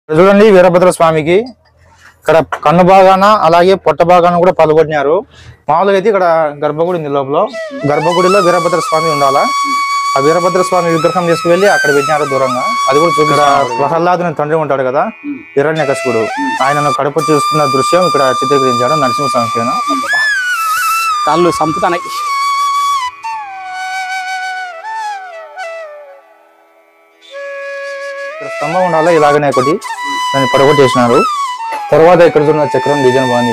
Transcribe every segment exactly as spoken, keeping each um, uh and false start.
చూడండి వీరభద్ర స్వామికి ఇక్కడ కన్ను భాగాన అలాగే పొట్ట భాగాన కూడా పాల్గొన్నారు. మామూలుగా అయితే ఇక్కడ గర్భగుడి ఉంది. లోపల గర్భగుడిలో వీరభద్ర స్వామి ఉండాలా. ఆ వీరభద్ర స్వామి విగ్రహం తీసుకువెళ్ళి అక్కడ పెట్టినారు దూరంగా. అది కూడా ఇక్కడ ప్రహ్లాదుని తండ్రి ఉంటాడు కదా, హిరణ్యకశిపుడు, ఆయనను కడుపు చూస్తున్న దృశ్యం ఇక్కడ చిత్రీకరించాడు నరసింహస్వామి. కాళ్ళు సంపుతాయి. ఇక్కడ స్తంభం ఉండాలా, ఇలాగనే ఒకటి దాన్ని పడగొట్టేసినారు. తర్వాత ఇక్కడ చూన్న చక్రం డిజైన్ బాగుంది.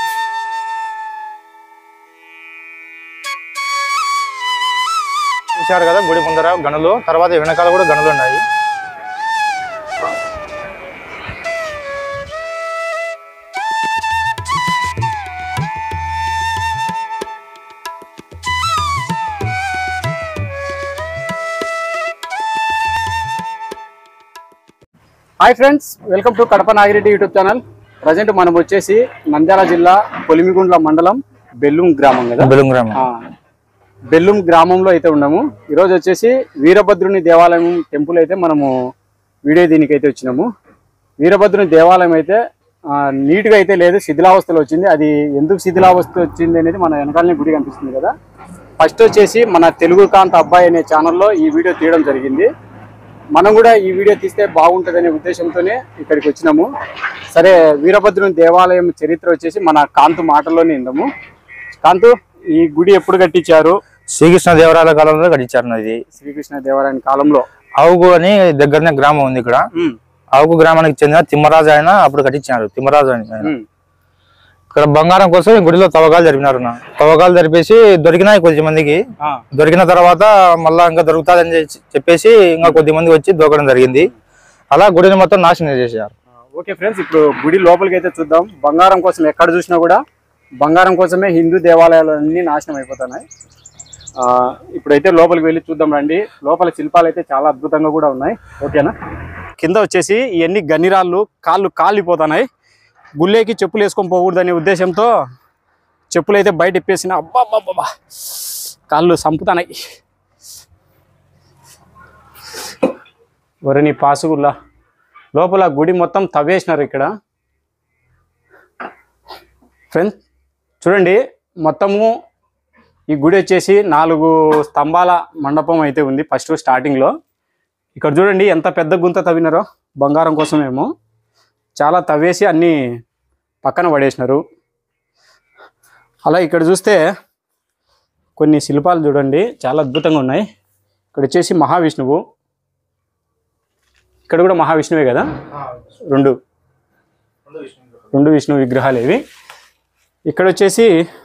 చూశారు కదా గుడి ముందర గనులు, తర్వాత వెనకాల కూడా గనులు ఉన్నాయి. Hi friends, welcome to Kadapa Nagireddy YouTube channel. Present మనం వచ్చేసి నంద్యాల జిల్లా పొలిమిగుండ్ల మండలం బెల్లుం గ్రామం కదా, బెల్లుం గ్రామం బెల్లుం గ్రామంలో అయితే ఉన్నాము. ఈరోజు వచ్చేసి వీరభద్రుని దేవాలయం టెంపుల్ అయితే మనము వీడియో దీనికి అయితే వచ్చినాము. వీరభద్రుని దేవాలయం అయితే నీట్గా అయితే లేదు, శిథిలావస్థలో వచ్చింది. అది ఎందుకు శిథిలావస్థ వచ్చింది అనేది మన వెనకాలనే గుడి కనిపిస్తుంది కదా. ఫస్ట్ వచ్చేసి మన తెలుగు కాంత అబ్బాయి అనే ఛానల్లో ఈ వీడియో తీయడం జరిగింది. మనం కూడా ఈ వీడియో తీస్తే బాగుంటుందనే ఉద్దేశంతోనే ఇక్కడికి వచ్చినాము. సరే, వీరభద్రుని దేవాలయం చరిత్ర వచ్చేసి మన కాంతు మాటల్లోనే విందాము. కాంతు, ఈ గుడి ఎప్పుడు కట్టించారు? శ్రీకృష్ణ దేవరాయల కాలంలో కట్టించారు. ఇది శ్రీకృష్ణ దేవరాయల కాలంలో. ఆవుగు అని దగ్గరనే గ్రామం ఉంది. ఇక్కడ ఆవుగు గ్రామానికి చెందిన తిమ్మరాజు ఆయన అప్పుడు కట్టించారు. తిమ్మరాజు ఆయన ఇక్కడ బంగారం కోసం ఈ గుడిలో తవ్వకాలు జరిపినారు. తవ్వకాలు జరిపేసి దొరికినాయి కొద్ది మందికి. దొరికిన తర్వాత మళ్ళా ఇంకా దొరుకుతాదని చెప్పేసి ఇంకా కొద్ది మంది వచ్చి దొరకడం జరిగింది. అలా గుడిని మొత్తం నాశనం చేశారు. ఓకే ఫ్రెండ్స్, ఇప్పుడు గుడి లోపలికి అయితే చూద్దాం. బంగారం కోసం ఎక్కడ చూసినా కూడా బంగారం కోసమే హిందూ దేవాలయాలు అన్ని నాశనం అయిపోతున్నాయి. ఆ ఇప్పుడైతే లోపలికి వెళ్ళి చూద్దాం రండి. లోపల శిల్పాలు అయితే చాలా అద్భుతంగా కూడా ఉన్నాయి. ఓకేనా? కింద వచ్చేసి ఇవన్నీ గన్నిరాళ్ళు, కాళ్ళు కాలిపోతున్నాయి. గుళ్ళేకి చెప్పులు వేసుకొని పోకూడదనే ఉద్దేశంతో చెప్పులు అయితే బయట ఇప్పేసిన. అబ్బా అబ్బా, కాళ్ళు సంపుతాయి. వరిని పాసుగుల్లా లోపల గుడి మొత్తం తవ్వేసినారు. ఇక్కడ ఫ్రెండ్స్ చూడండి, మొత్తము ఈ గుడి వచ్చేసి నాలుగు స్తంభాల మండపం అయితే ఉంది ఫస్ట్ స్టార్టింగ్లో. ఇక్కడ చూడండి ఎంత పెద్ద గుంత తవ్వినారో బంగారం కోసమేమో. చాలా తవ్వేసి అన్నీ పక్కన పడేసినారు. అలా ఇక్కడ చూస్తే కొన్ని శిల్పాలు చూడండి చాలా అద్భుతంగా ఉన్నాయి. ఇక్కడ వచ్చేసి మహావిష్ణువు, ఇక్కడ కూడా మహావిష్ణువే కదా, రెండు రెండు విష్ణు విగ్రహాలు ఇవి. ఇక్కడ వచ్చేసి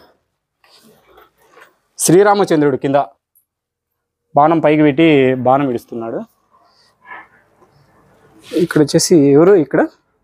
శ్రీరామచంద్రుడు కింద బాణం పైకి పెట్టి బాణం విడుస్తున్నాడు. ఇక్కడ వచ్చేసి ఎవరు, ఇక్కడ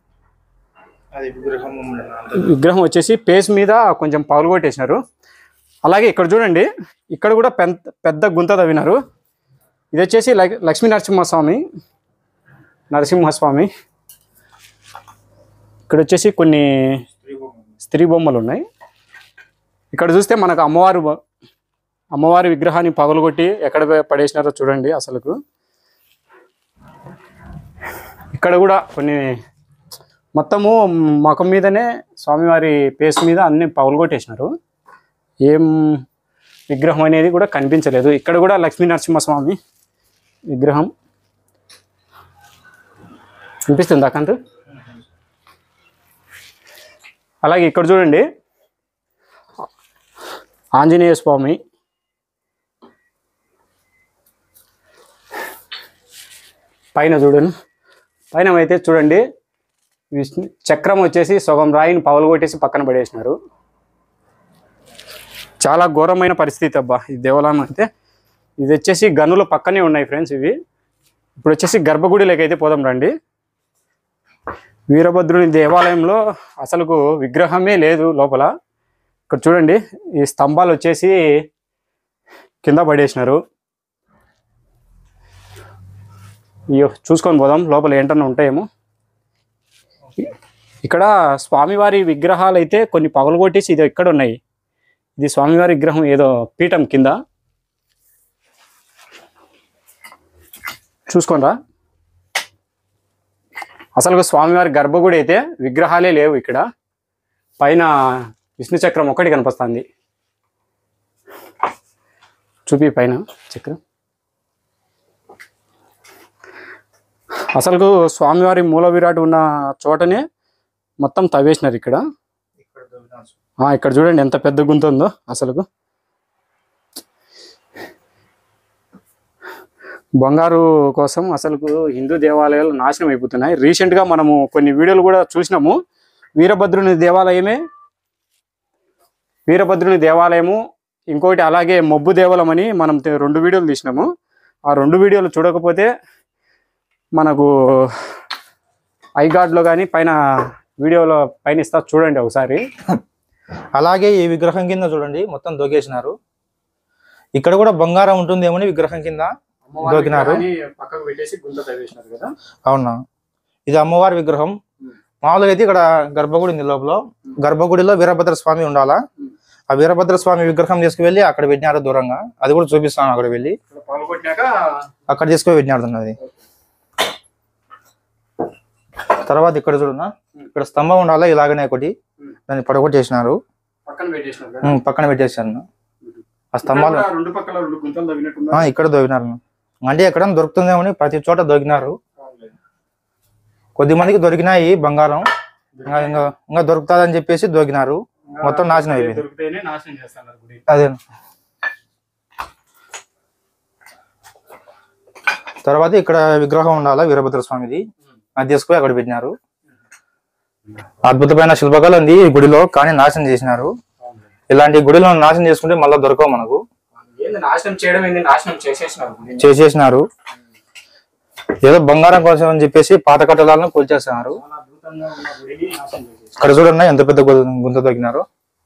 విగ్రహం వచ్చేసి పేస్ మీద కొంచెం పగలగొట్టేసినారు. అలాగే ఇక్కడ చూడండి, ఇక్కడ కూడా పెద్ద పెద్ద గుంత తవ్వినారు. ఇది వచ్చేసి లక్ష్మీ నరసింహస్వామి నరసింహస్వామి ఇక్కడ వచ్చేసి కొన్ని స్త్రీ బొమ్మలు ఉన్నాయి. ఇక్కడ చూస్తే మనకు అమ్మవారు అమ్మవారి విగ్రహాన్ని పగలగొట్టి ఎక్కడ పడేసినారో చూడండి. అసలుకు ఇక్కడ కూడా కొన్ని మొత్తము ముఖం మీదనే స్వామివారి పేస్ మీద అన్ని పగలగొట్టేసినారు. ఏం విగ్రహం అనేది కూడా కనిపించలేదు. ఇక్కడ కూడా లక్ష్మీ నరసింహస్వామి విగ్రహం కనిపిస్తుంది అకంత. అలాగే ఇక్కడ చూడండి ఆంజనేయ స్వామి, పైన చూడండి, పైన అయితే చూడండి విష్ణు చక్రం వచ్చేసి సగం రాయిని పగలగొట్టేసి పక్కన పడేసినారు. చాలా ఘోరమైన పరిస్థితి అబ్బా ఈ దేవాలయం అయితే. ఇది వచ్చేసి గనుల పక్కనే ఉన్నాయి ఫ్రెండ్స్ ఇవి. ఇప్పుడు వచ్చేసి గర్భగుడిలోకి అయితే పోదాం రండి. వీరభద్రుని దేవాలయంలో అసలుకు విగ్రహమే లేదు లోపల. ఇక్కడ చూడండి ఈ స్తంభాలు వచ్చేసి కింద పడేసినారు. అయ్యో, చూసుకొని పోదాం లోపల ఏంటన్నా ఉంటాయేమో. ఇక్కడ స్వామివారి విగ్రహాలు అయితే కొన్ని పగలగొట్టేసి ఇది ఇక్కడ ఉన్నాయి. ఇది స్వామివారి విగ్రహం ఏదో పీఠం కింద చూసుకోండి రా. అసలు స్వామివారి గర్భగుడి అయితే విగ్రహాలే లేవు. ఇక్కడ పైన విష్ణు చక్రం ఒకటి కనిపిస్తుంది. చూపి పైన చక్రం. అసలు స్వామివారి మూల విరాట్ ఉన్న చోటనే మొత్తం తవ్వేసినారు. ఇక్కడ ఇక్కడ చూడండి ఎంత పెద్ద గుంత ఉందో. అసలు బంగారు కోసం అసలు హిందూ దేవాలయాలు నాశనం అయిపోతున్నాయి. రీసెంట్గా మనము కొన్ని వీడియోలు కూడా చూసినాము. వీరభద్రుని దేవాలయమే వీరభద్రుని దేవాలయము ఇంకోటి అలాగే మొబ్బు దేవాలయం అని మనం రెండు వీడియోలు తీసినాము. ఆ రెండు వీడియోలు చూడకపోతే మనకు ఐగార్డ్లో కానీ పైన వీడియోలో పైన ఇస్తా చూడండి ఒకసారి. అలాగే ఈ విగ్రహం కింద చూడండి మొత్తం దొకేసినారు. ఇక్కడ కూడా బంగారం ఉంటుందేమని విగ్రహం కింద దొకినారు. పక్కకు పెట్టేసి గుంత తవ్వేసినారు కదా. అవునా, ఇది అమ్మవారి విగ్రహం. మామూలుగా అయితే ఇక్కడ గర్భగుడి ఉంది. లోపల గర్భగుడిలో వీరభద్ర స్వామి ఉండాలా. ఆ వీరభద్ర స్వామి విగ్రహం తీసుకువెళ్ళి అక్కడ పెట్టినారు దూరంగా. అది కూడా చూపిస్తాను. అక్కడ వెళ్ళి అక్కడ తీసుకుని పెట్టినారు అది. తర్వాత ఇక్కడ చూడన్నా, ఇక్కడ స్తంభం ఉండాలా ఇలాగనే ఒకటి, దాన్ని పడగొట్టేసినారు, పక్కన పెట్టేసారు. ఆ స్తంభాలు ఇక్కడ దొగినారు. అంటే ఎక్కడ దొరుకుతుందేమని ప్రతి చోట దొరికినారు. కొద్ది మందికి దొరికినాయి బంగారం, ఇంకా ఇంకా ఇంకా దొరుకుతుందని చెప్పేసి దొరికినారు. మొత్తం నాశనం అయిపోయింది. అదే తర్వాత ఇక్కడ విగ్రహం ఉండాలా వీరభద్ర స్వామిది, అది తీసుకుని అక్కడ పెట్టినారు. అద్భుతమైన శిల్పకళ ఉంది ఈ గుడిలో, కానీ నాశనం చేసినారు. ఇలాంటి గుడిలో నాశనం చేసుకుంటే మళ్ళీ దొరకవు మనకు. నాశనం చేయడం ఏంటి, నాశనం చేసేసినారు చేసేసినారు ఏదో బంగారం కోసం అని చెప్పేసి పాత కట్టడాలను కూల్చేస్తున్నారు. ఇక్కడ చూడన్నా ఎంత పెద్ద గుంత తగ్గినారు.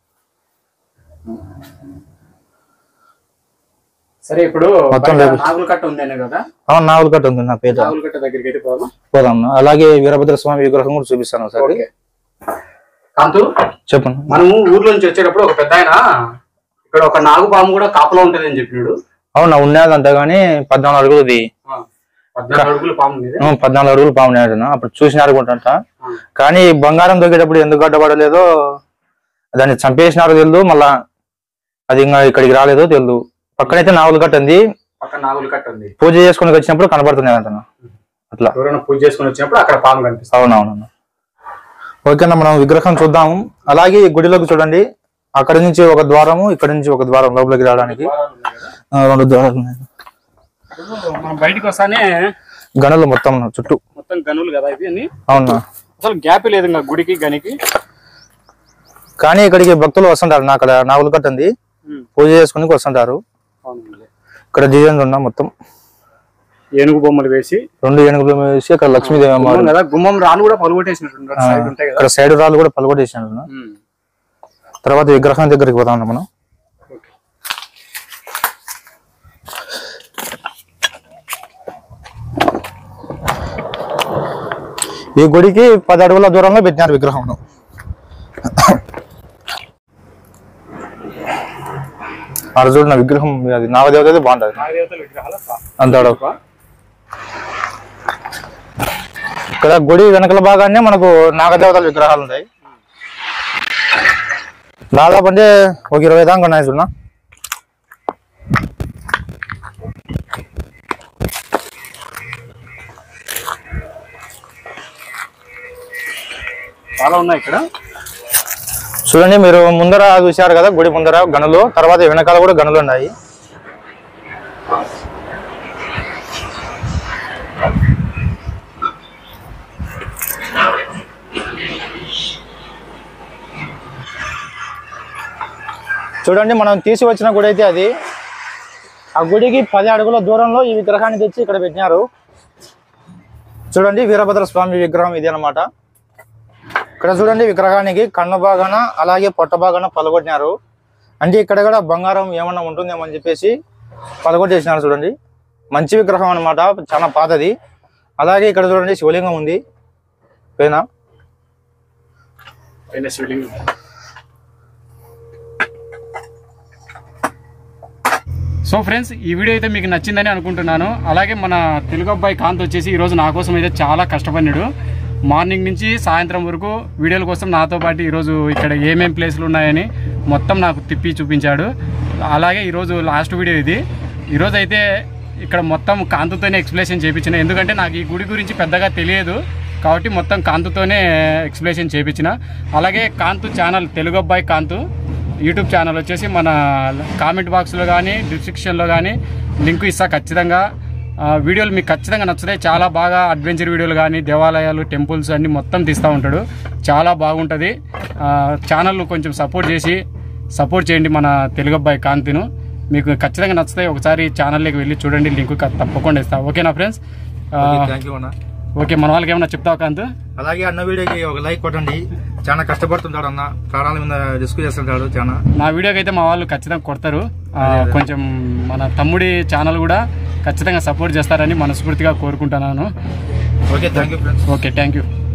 సరే, ఇప్పుడు నాగులకట్ట ఉంది కదా. అవును, నాగులకట్ట ఉంది నా పేరు. నాగులకట్ట దగ్గరికి అయితే పోదాం. పోదాం. అలాగే వీరభద్ర స్వామి విగ్రహం కూడా చూపిస్తాను ఒకసారి. కాంతు చెప్పండి. మనము ఊర్లో నుంచి వచ్చేటప్పుడు ఒక పెద్ద ఆయన ఇక్కడ ఒక నాగుపాము కూడా కాపలా ఉంటది అని చెప్పినాడు. అవునా, ఉన్నదంట కానీ పద్నాలుగు అడుగులది పద్నాలుగు అడుగులు పాము పద్నాలుగు అడుగులు పాము అప్పుడు చూసినారు అనుకుంటా. కానీ బంగారం దొరికేటప్పుడు ఎందుకు గడ్డపడలేదో, దాన్ని చంపేసినారో తెలియదు, మళ్ళా అది ఇంకా ఇక్కడికి రాలేదో తెలియదు. పక్కనైతే నాగులు కట్ట ఉంది, పక్కన నాగులు కట్ట ఉంది. పూజ చేసుకుని వచ్చినప్పుడు కనబడుతుంది అంట. అట్లా ఎవరైనా పూజ చేసుకుని వచ్చినప్పుడు అక్కడ పాము కనిపిస్తుంది. అవునవును. ఓకేనా, మనం విగ్రహం చూద్దాము. అలాగే ఈ గుడిలోకి చూడండి, అక్కడ నుంచి ఒక ద్వారము, ఇక్కడ నుంచి ఒక ద్వారం లోపలికి రావడానికి రెండు ద్వారాలు ఉన్నాయి. బయటకు వస్తానే గనులు మొత్తం చుట్టూ మొత్తం గనులు కదా ఇవి అన్ని. అవునా, అసలు గ్యాప్ లేదు ఇంకా గుడికి గనికి. కానీ ఇక్కడికి భక్తులు వస్తుంటారు. నా అక్కడ నాగులు కట్టింది పూజ చేసుకుని వస్తుంటారు. ఇక్కడ డిజైన్ ఉన్నా మొత్తం ఏనుగు బొమ్మలు వేసి, రెండు ఏనుగులు వేసి అక్కడ లక్ష్మీదేవి అమ్మ గుమ్మం రాళ్ళు కూడా పలుగొట్టేసినట్టు, ఇక్కడ సైడ్ రాళ్ళు కూడా పలుగొట్టేసినట్టు. తర్వాత విగ్రహం దగ్గరికి పోతా ఉన్నాం మనం. ఈ గుడికి పది అడుగుల దూరంలో పెట్టినారు విగ్రహం. అక్కడ చూడ విగ్రహం, అది నాగదేవత అయితే బాగుంటది. అంత ఇక్కడ గుడి వెనకల భాగాన్ని మనకు నాగదేవతల విగ్రహాలు ఉంటాయి. దాదాపు అంటే ఒక ఇరవై దాకా ఉన్నాయి చూడ. చాలా ఉన్నాయి ఇక్కడ. చూడండి, మీరు ముందర చూశారు కదా గుడి ముందర గనులు, తర్వాత వెనకాల కూడా గనులు ఉన్నాయి. చూడండి, మనం తీసి వచ్చిన గుడి అయితే అది. ఆ గుడికి పది అడుగుల దూరంలో ఈ విగ్రహాన్ని తెచ్చి ఇక్కడ పెట్టినారు. చూడండి, వీరభద్ర స్వామి విగ్రహం ఇది అన్నమాట. ఇక్కడ చూడండి, విగ్రహానికి కన్ను భాగాన అలాగే పొట్ట భాగాన పలగొట్టినారు. అంటే ఇక్కడ కూడా బంగారం ఏమన్నా ఉంటుందేమో అని చెప్పేసి పలగొట్టేసినారు. చూడండి, మంచి విగ్రహం అన్నమాట, చాలా పాతది. అలాగే ఇక్కడ చూడండి శివలింగం ఉంది పైన. శివలింగం. సో ఫ్రెండ్స్, ఈ వీడియో అయితే మీకు నచ్చిందని అనుకుంటున్నాను. అలాగే మన తెలుగు అబ్బాయి కాంత్ వచ్చేసి ఈరోజు నా కోసం అయితే చాలా కష్టపడినాడు. మార్నింగ్ నుంచి సాయంత్రం వరకు వీడియోల కోసం నాతో పాటు ఈరోజు ఇక్కడ ఏమేం ప్లేసులు ఉన్నాయని మొత్తం నాకు తిప్పి చూపించాడు. అలాగే ఈరోజు లాస్ట్ వీడియో ఇది. ఈరోజు అయితే ఇక్కడ మొత్తం కాంతుతోనే ఎక్స్ప్లెనేషన్ చేయించిన, ఎందుకంటే నాకు ఈ గుడి గురించి పెద్దగా తెలియదు కాబట్టి మొత్తం కాంతుతోనే ఎక్స్ప్లెనేషన్ చేయించిన. అలాగే కాంతు ఛానల్, తెలుగు అబ్బాయి కాంతు యూట్యూబ్ ఛానల్ వచ్చేసి మన కామెంట్ బాక్స్లో కానీ డిస్క్రిప్షన్లో కానీ లింక్ ఇస్తా. ఖచ్చితంగా వీడియోలు మీకు ఖచ్చితంగా నచ్చుతాయి. చాలా బాగా అడ్వెంచర్ వీడియోలు కానీ దేవాలయాలు, టెంపుల్స్ అన్నీ మొత్తం తీస్తూ ఉంటాడు. చాలా బాగుంటుంది. ఛానల్ కొంచెం సపోర్ట్ చేసి సపోర్ట్ చేయండి మన తెలుగు అబ్బాయి కాంతిను. మీకు ఖచ్చితంగా నచ్చుతాయి. ఒకసారి ఛానల్లోకి వెళ్ళి చూడండి, లింక్ తప్పకుండా ఇస్తా. ఓకేనా ఫ్రెండ్స్? ఓకే, మన వాళ్ళకి ఏమన్నా చెప్తావు కాంతు? అలాగే అన్న వీడియోకి ఒక లైక్ కొట్టండి. చాలా కష్టపడుతుంటాడు అన్న, ప్రాణాల మీద రిస్క్ చేస్తుంటాడు చాలా. నా వీడియోకి అయితే మా వాళ్ళు ఖచ్చితంగా కొడతారు. కొంచెం మన తమ్ముడి ఛానల్ కూడా ఖచ్చితంగా సపోర్ట్ చేస్తారని మనస్ఫూర్తిగా కోరుకుంటున్నాను. Okay, thank you friends. Okay, thank you.